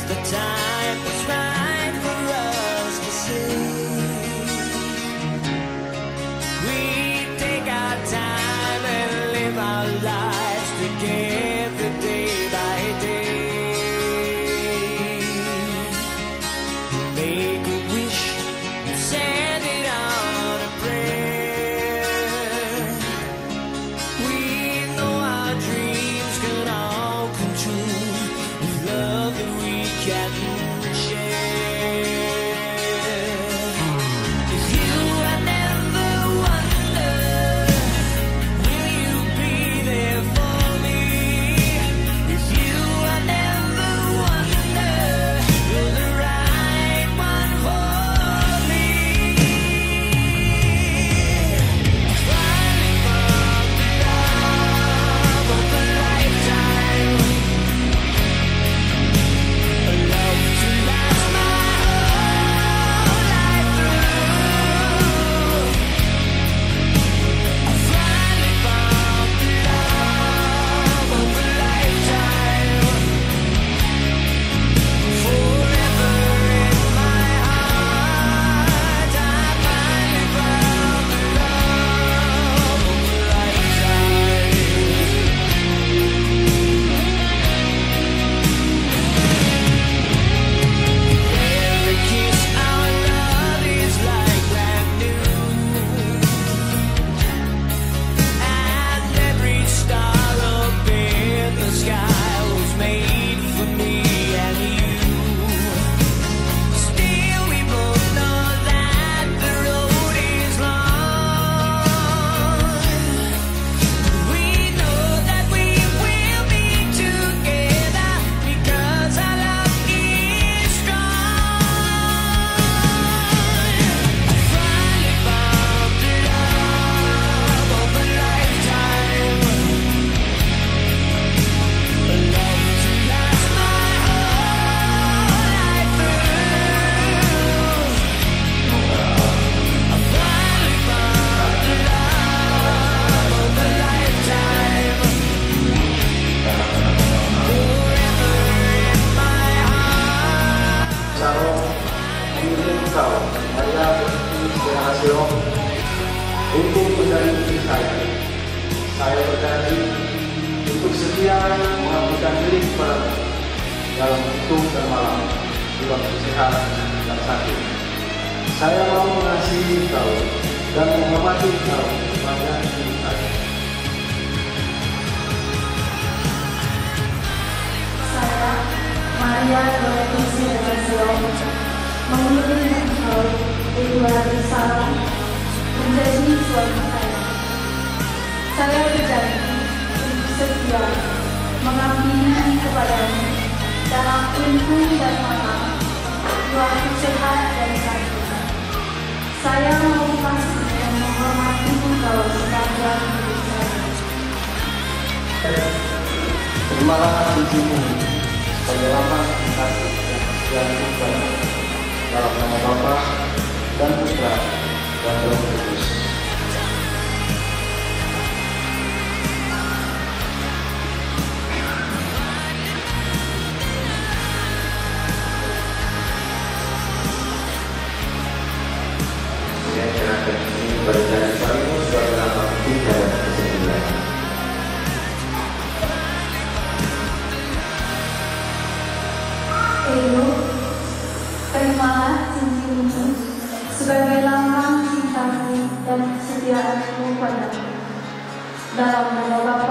the time is right for us to see. We take our time and live our lives together day by day. Make a wish, send it on a prayer. We know our dreams can all come true with love that we can share. If you had never wondered, will you be there for me? If you had never wondered, you're the right one for me. Finally found the love of a lifetime, a love to last my whole life through. I finally found the love of a lifetime, forever in my heart. I finally found the love of a lifetime. Every kiss, our love is like brand new, and every star up in the sky was made for me and you. Still, we both know that the road is long. We know that we will be together because our love is strong. I finally found the love of a lifetime, a love to last my whole life through. I finally found the love of a lifetime, forever in my heart. Saya mengirim kau, saya berinspirasi untuk menjadi istri saya. Saya berjanji untuk setia mengabdikan diri kepadamu dalam hidup dan malam, di waktu sehat dan sakit. Saya mau mengasihi kau dan menghormati kau sebagai istri saya. Saya, Maria Dolores Silvasio, mengirim engkau, Eduardo Salam, menjadi suami saya. Saya berjanji untuk setia mengabdi kepadamu dalam hidup dan malam, di waktu sehat dan sakit. Saya mau kasih dan menghormati engkau sebagai diri saya. Terimalah cincinmu sebagai lambang kasih dan kesetiaanmu kepadamu dalam nama Bapa dan Putra dan Roh Kudus. Saya serahkan ini kepada dari suamimu sebagai lambang cinta dan kesetiaan. Edo, terimalah cincin ini sebagai lambang cintamu dan kesetiaanmu padamu. Dalam nama Bapa